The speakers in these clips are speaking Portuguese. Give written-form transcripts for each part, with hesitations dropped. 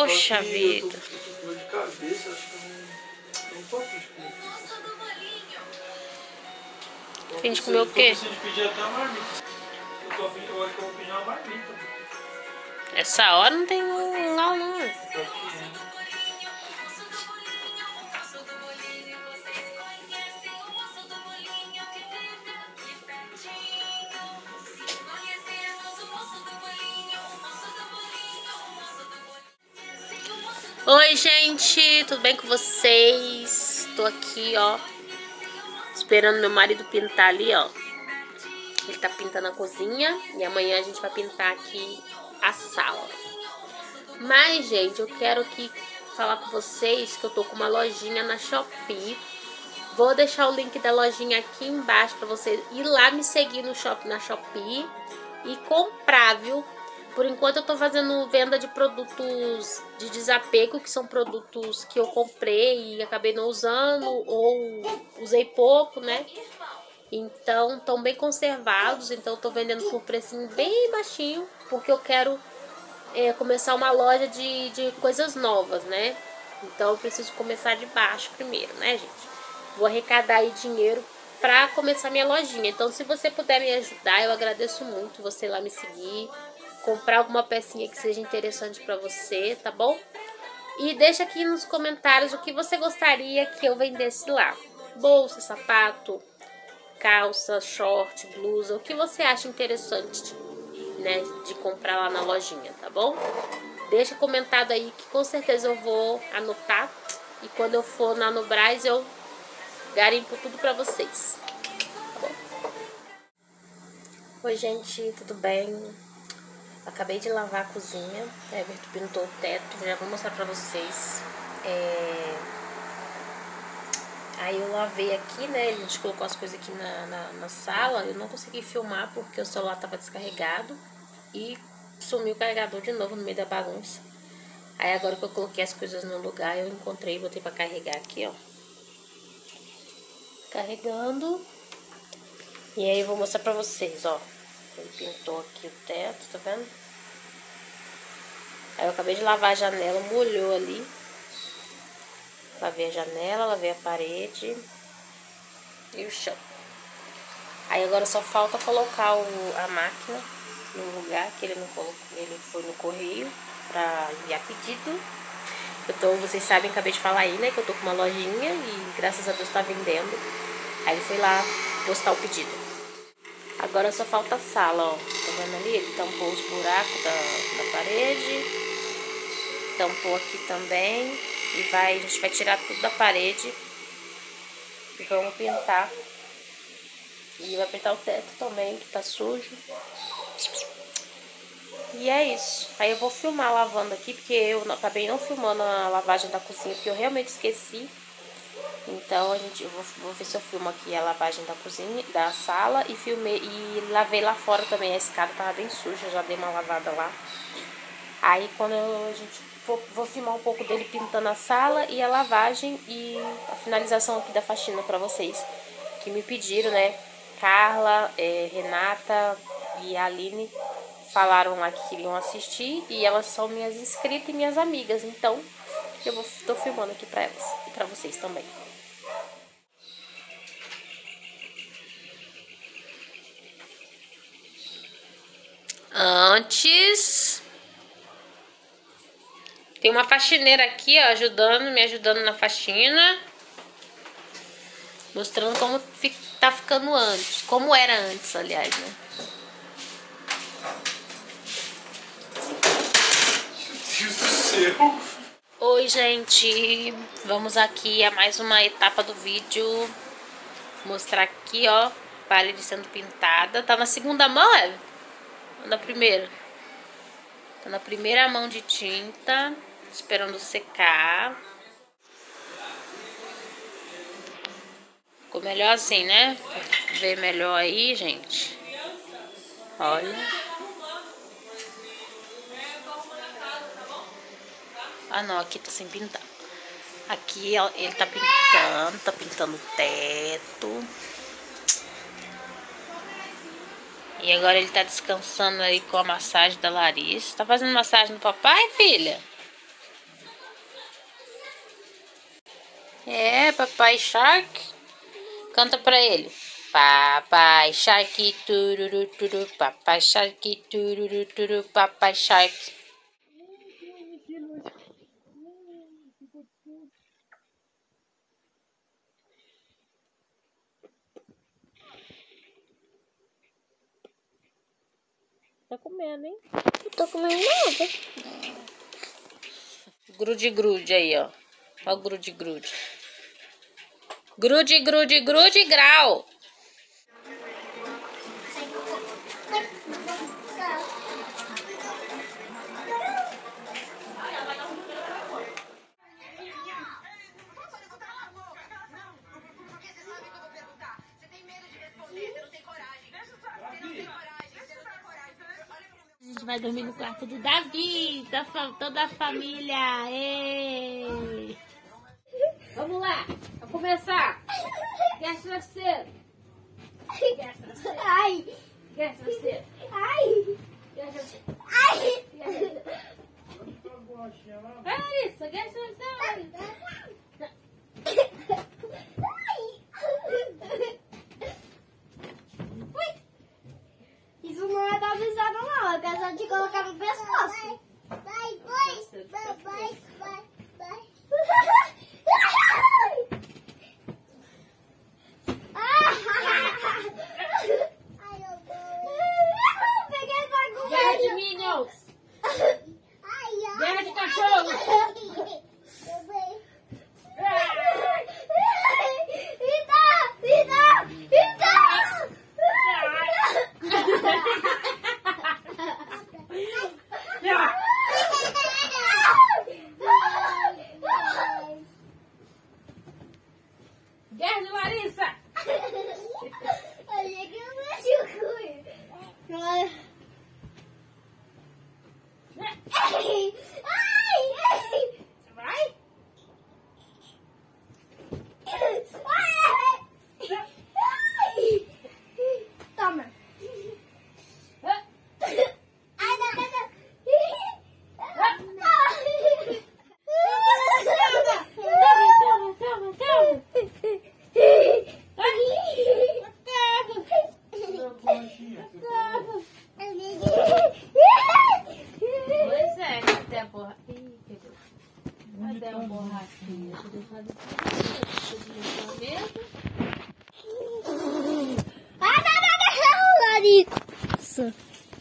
Poxa vida. Eu tô com dor de cabeça, acho que eu não tô afim de comer pizza. Fim de comer o quê? Eu tô de pedir até uma marmita. Eu tô afim, agora que eu vou pedir uma marmita. Essa hora não tem não. Oi, gente, tudo bem com vocês? Tô aqui, ó, esperando meu marido pintar ali, ó. Ele tá pintando a cozinha e amanhã a gente vai pintar aqui a sala. Mas, gente, eu quero aqui falar com vocês que eu tô com uma lojinha na Shopee. Vou deixar o link da lojinha aqui embaixo pra vocês ir lá me seguir no na Shopee e comprar, viu? Por enquanto eu tô fazendo venda de produtos de desapego, que são produtos que eu comprei e acabei não usando ou usei pouco, né? Então, estão bem conservados, então eu tô vendendo por precinho bem baixinho, porque eu quero começar uma loja de coisas novas, né? Então eu preciso começar de baixo primeiro, né, gente? Vou arrecadar aí dinheiro pra começar minha lojinha. Então, se você puder me ajudar, eu agradeço muito você lá me seguir, comprar alguma pecinha que seja interessante pra você, tá bom? E deixa aqui nos comentários o que você gostaria que eu vendesse lá. Bolsa, sapato, calça, short, blusa, o que você acha interessante, né, de comprar lá na lojinha, tá bom? Deixa comentado aí que com certeza eu vou anotar e quando eu for na Nubras eu garimpo tudo pra vocês, tá bom? Oi, gente, tudo bem? Acabei de lavar a cozinha, Everton pintou o teto, já vou mostrar pra vocês. Aí eu lavei aqui, né, a gente colocou as coisas aqui na sala, eu não consegui filmar porque o celular tava descarregado e sumiu o carregador de novo no meio da bagunça. Aí agora que eu coloquei as coisas no lugar, eu encontrei e botei pra carregar aqui, ó. Carregando. E aí eu vou mostrar pra vocês, ó. Ele pintou aqui o teto, tá vendo? Aí eu acabei de lavar a janela, molhou ali. Lavei a janela, lavei a parede e o chão. Aí agora só falta colocar a máquina no lugar que ele não colocou, ele foi no correio pra enviar pedido. Vocês sabem, acabei de falar aí, né, que eu tô com uma lojinha e graças a Deus tá vendendo. Aí ele foi lá postar o pedido. Agora só falta a sala, ó. Tá vendo ali? Ele tampou os buracos da parede. Tampou aqui também. E a gente vai tirar tudo da parede. E vamos pintar. E vai pintar o teto também, que tá sujo. E é isso. Aí eu vou filmar lavando aqui, porque eu acabei não filmando a lavagem da cozinha, porque eu realmente esqueci. Então eu vou ver se eu filmo aqui a lavagem da cozinha, da sala e filmei e lavei lá fora também. A escada tava bem suja, já dei uma lavada lá. Aí quando vou filmar um pouco dele pintando a sala e a lavagem e a finalização aqui da faxina pra vocês que me pediram, né? Carla, Renata e a Aline falaram lá que queriam assistir e elas são minhas inscritas e minhas amigas, então tô filmando aqui pra elas e pra vocês também. Antes, tem uma faxineira aqui, ó, me ajudando na faxina, mostrando como tá ficando antes, como era antes, aliás, né? Deus do céu! Oi, gente, vamos aqui a mais uma etapa do vídeo. Mostrar aqui, ó, parede sendo pintada. Tá na segunda mão, é? Ou na primeira? Tá na primeira mão de tinta, esperando secar. Ficou melhor assim, né? Pra ver melhor aí, gente. Olha. Ah, não, aqui tá sem pintar. Aqui ele tá pintando o teto. E agora ele tá descansando aí com a massagem da Larissa. Tá fazendo massagem no papai, filha? É, Papai Shark. Canta pra ele. Papai Shark, tururu, tururu, Papai Shark, tururu, tururu, Papai Shark. Tá comendo, hein? Não tô comendo nada. Grude aí, ó. Ó o grude. Grude, grau. A gente vai dormir no quarto do Davi, toda a família. Ei. Vamos lá, vamos começar. Guerra travesseiro. Guerra travesseiro. Ai. Guerra travesseiro. Ai. Guerra travesseiro. Ai. É isso, guerra travesseiro. Isso não é dar visada, não. É só te colocar no pescoço. Vai. Peguei essa agulha. Guerra de Minions. Guerra de cachorros. Guerra de Larissa. Olha que eu machuco. Vai? Toma. Pois é, cadê a borracha? Ih, pegou. Cadê a borrachinha? Deixa eu deixar do mesmo. Larissa.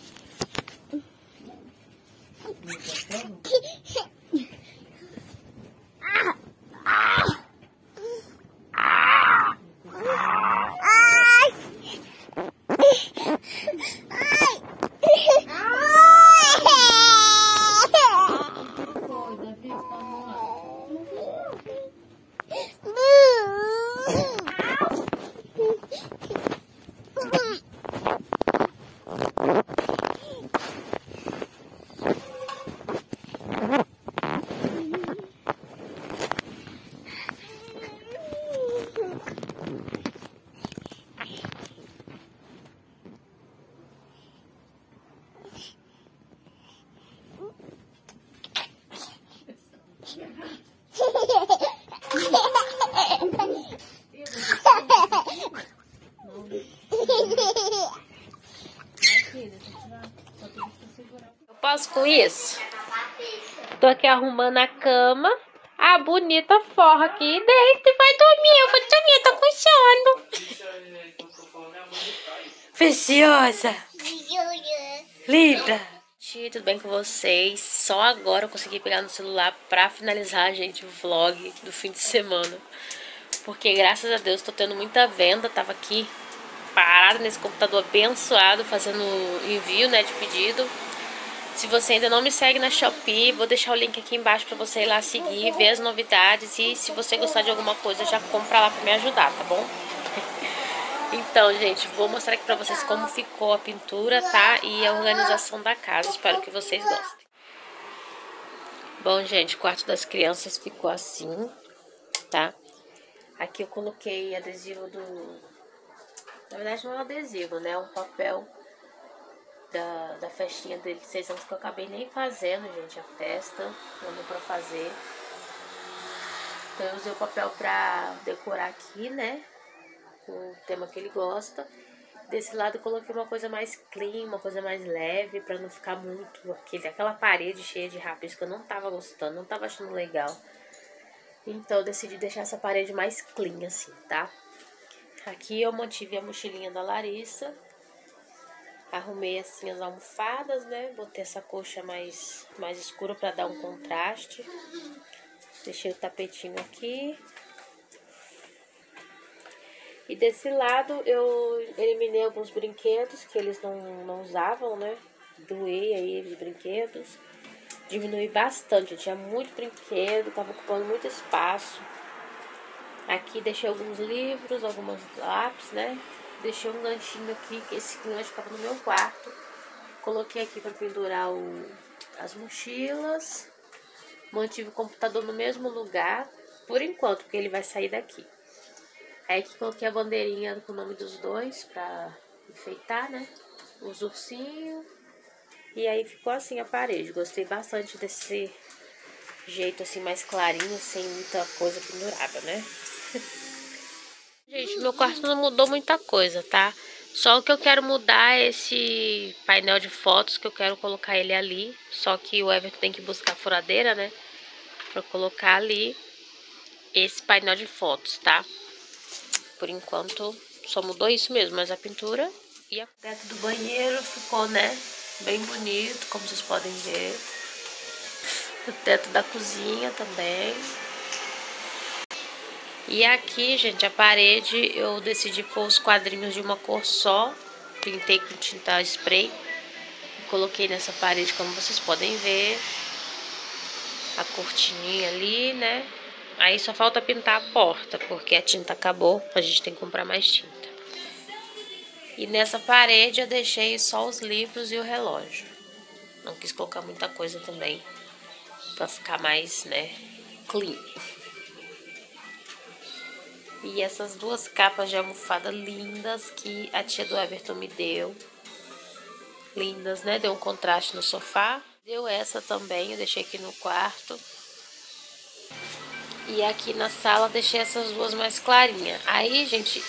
Foi, Davi, vamos lá. Eu posso com isso? Tô aqui arrumando a cama. A bonita forra aqui deita e vai dormir. Eu vou dormir, tô com sono. Preciosa. Linda. Tudo bem com vocês? Só agora eu consegui pegar no celular pra finalizar, gente, o vlog do fim de semana. Porque graças a Deus tô tendo muita venda. Tava aqui parada nesse computador abençoado, fazendo envio, né, de pedido. Se você ainda não me segue na Shopee, vou deixar o link aqui embaixo pra você ir lá seguir, ver as novidades. E se você gostar de alguma coisa, já compra lá pra me ajudar, tá bom? Então, gente, vou mostrar aqui pra vocês como ficou a pintura, tá? E a organização da casa. Espero que vocês gostem. Bom, gente, o quarto das crianças ficou assim, tá? Aqui eu coloquei adesivo do... Na verdade não é um adesivo, né? É um papel da festinha dele de 6 anos que eu acabei nem fazendo, gente, a festa. Não deu pra fazer. Então eu usei o papel pra decorar aqui, né? Com o tema que ele gosta. Desse lado eu coloquei uma coisa mais clean, uma coisa mais leve, pra não ficar muito aquela parede cheia de rabisco que eu não tava gostando, não tava achando legal. Então eu decidi deixar essa parede mais clean assim, tá? Aqui eu mantive a mochilinha da Larissa. Arrumei assim as almofadas, né? Botei essa coxa mais escura pra dar um contraste. Deixei o tapetinho aqui. E desse lado eu eliminei alguns brinquedos que eles não usavam, né? Doei aí os brinquedos. Diminui bastante, tinha muito brinquedo, tava ocupando muito espaço. Aqui deixei alguns livros, alguns lápis, né? Deixei um ganchinho aqui, que esse gancho ficava no meu quarto. Coloquei aqui para pendurar as mochilas. Mantive o computador no mesmo lugar, por enquanto, porque ele vai sair daqui. Aí aqui coloquei a bandeirinha com o nome dos dois para enfeitar, né? Os ursinhos. E aí ficou assim a parede. Gostei bastante desse jeito assim mais clarinho, sem muita coisa pendurada, né? Gente, meu quarto não mudou muita coisa, tá? Só o que eu quero mudar é esse painel de fotos, que eu quero colocar ele ali. Só que o Everton tem que buscar a furadeira, né? Pra colocar ali esse painel de fotos, tá? Por enquanto, só mudou isso mesmo, mas a pintura e a teto do banheiro ficou, né? Bem bonito, como vocês podem ver. O teto da cozinha também. E aqui, gente, a parede eu decidi pôr os quadrinhos de uma cor só. Pintei com tinta spray. Coloquei nessa parede, como vocês podem ver. A cortininha ali, né? Aí só falta pintar a porta, porque a tinta acabou. A gente tem que comprar mais tinta. E nessa parede eu deixei só os livros e o relógio. Não quis colocar muita coisa também, pra ficar mais, né, clean. E essas duas capas de almofada lindas que a tia do Everton me deu. Lindas, né? Deu um contraste no sofá. Deu essa também, eu deixei aqui no quarto. E aqui na sala deixei essas duas mais clarinhas. Aí, gente,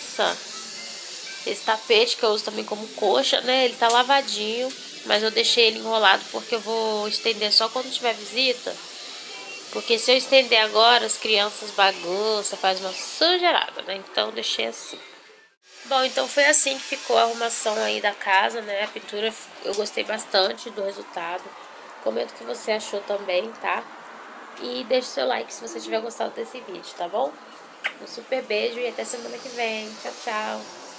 esse tapete que eu uso também como coxa, né? Ele tá lavadinho, mas eu deixei ele enrolado porque eu vou estender só quando tiver visita. Porque se eu estender agora, as crianças bagunçam, faz uma sujeirada, né? Então, eu deixei assim. Bom, então foi assim que ficou a arrumação aí da casa, né? A pintura, eu gostei bastante do resultado. Comenta o que você achou também, tá? E deixe seu like se você tiver gostado desse vídeo, tá bom? Um super beijo e até semana que vem. Tchau, tchau!